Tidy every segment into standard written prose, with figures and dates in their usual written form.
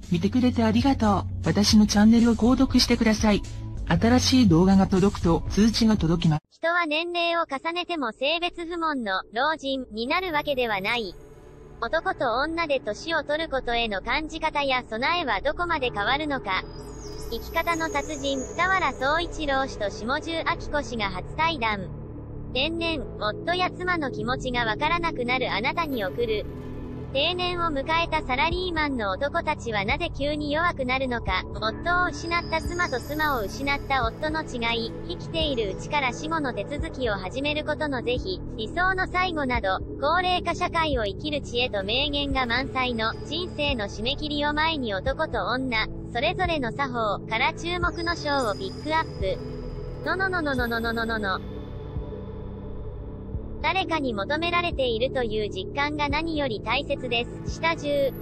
見てくれてありがとう。私のチャンネルを購読してください。新しい動画が届くと通知が届きます。 人は年齢を重ねても性別不問の老人になるわけではない。男と女で年を取ることへの感じ方や備えはどこまで変わるのか。生き方の達人、田原総一郎氏と下重明子氏が初対談。年々、夫や妻の気持ちがわからなくなるあなたに送る。定年を迎えたサラリーマンの男たちはなぜ急に弱くなるのか。夫を失った妻と妻を失った夫の違い、生きているうちから死後の手続きを始めることの是非、理想の最後など、高齢化社会を生きる知恵と名言が満載の人生の締め切りを前に男と女、それぞれの作法から注目の章をピックアップ。誰かに求められているという実感が何より大切です。下重。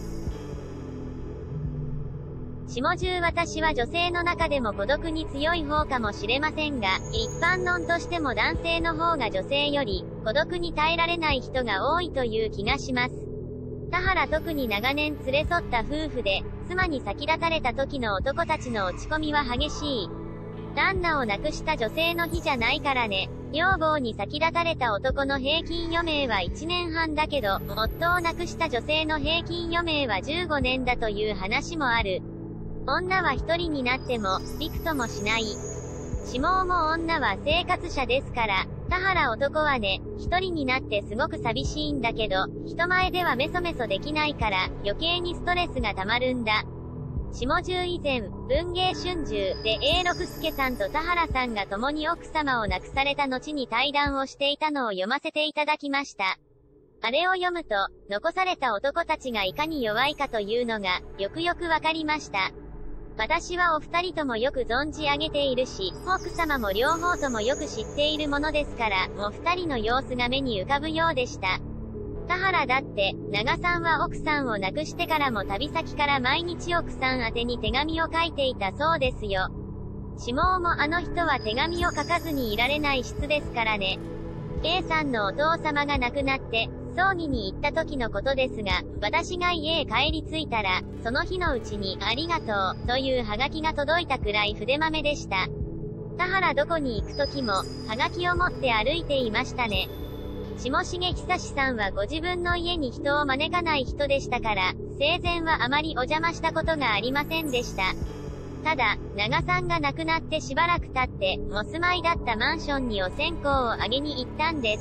下重。私は女性の中でも孤独に強い方かもしれませんが、一般論としても男性の方が女性より孤独に耐えられない人が多いという気がします。田原特に長年連れ添った夫婦で、妻に先立たれた時の男たちの落ち込みは激しい。旦那を亡くした女性の日じゃないからね。女房に先立たれた男の平均余命は1年半だけど、夫を亡くした女性の平均余命は15年だという話もある。女は一人になっても、びくともしない。下重も女は生活者ですから、田原男はね、一人になってすごく寂しいんだけど、人前ではメソメソできないから、余計にストレスが溜まるんだ。下重。以前、文芸春秋で永六輔さんと田原さんが共に奥様を亡くされた後に対談をしていたのを読ませていただきました。あれを読むと、残された男たちがいかに弱いかというのが、よくよくわかりました。私はお二人ともよく存じ上げているし、奥様も両方ともよく知っているものですから、お二人の様子が目に浮かぶようでした。田原だって、長さんは奥さんを亡くしてからも旅先から毎日奥さん宛てに手紙を書いていたそうですよ。下重もあの人は手紙を書かずにいられない質ですからね。A さんのお父様が亡くなって、葬儀に行った時のことですが、私が家へ帰り着いたら、その日のうちにありがとう、というハガキが届いたくらい筆豆でした。田原どこに行く時も、ハガキを持って歩いていましたね。下重久志さんはご自分の家に人を招かない人でしたから、生前はあまりお邪魔したことがありませんでした。ただ、長さんが亡くなってしばらく経って、お住まいだったマンションにお線香をあげに行ったんです。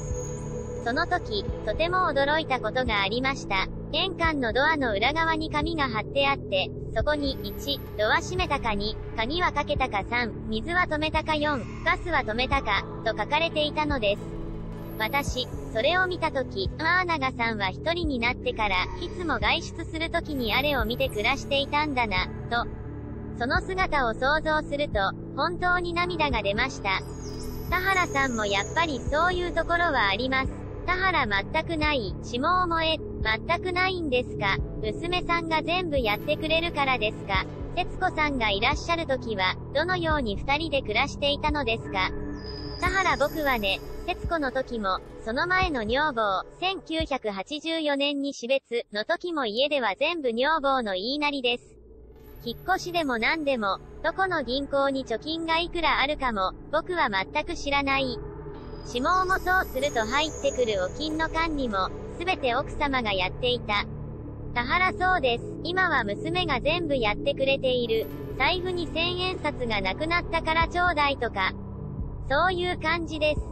その時、とても驚いたことがありました。玄関のドアの裏側に紙が貼ってあって、そこに1、ドア閉めたか2、鍵はかけたか3、水は止めたか4、ガスは止めたか、と書かれていたのです。私、それを見たとき、長さんは一人になってから、いつも外出するときにあれを見て暮らしていたんだな、と。その姿を想像すると、本当に涙が出ました。田原さんもやっぱりそういうところはあります。田原全くない、下重全くないんですか。娘さんが全部やってくれるからですか。節子さんがいらっしゃるときは、どのように二人で暮らしていたのですか。田原僕はね、節子の時も、その前の女房、1984年に死別の時も家では全部女房の言いなりです。引っ越しでも何でも、どこの銀行に貯金がいくらあるかも、僕は全く知らない。下重もそうすると入ってくるお金の管理も、すべて奥様がやっていた。田原そうです。今は娘が全部やってくれている。財布に1000円札がなくなったからちょうだいとか。そういう感じです。